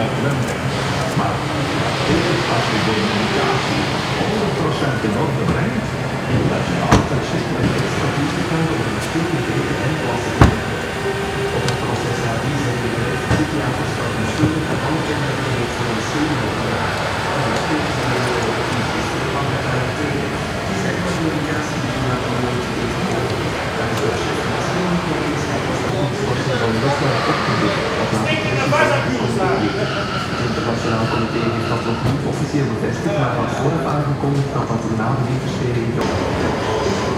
Maar als je de medicatie 100% in orde brengt, dat je altijd zit met extra toezicht op de bestuurlijke en klasse. Op het proces advies en bedrijf psychiaters staat een schuldig en alle kenmerken voor een schuldig opgeraakt. En dat speelt zich in de opties van de karakter. Die zijn van de medicatie die we laten worden tegenwoordig. Dat is de chef van de schuldigheid was dat iets voor zich al best wel opgedicht. Het Internationaal Comité heeft dat nog niet officieel bevestigd, maar had vooraf aangekondigd dat dat na de wintersteding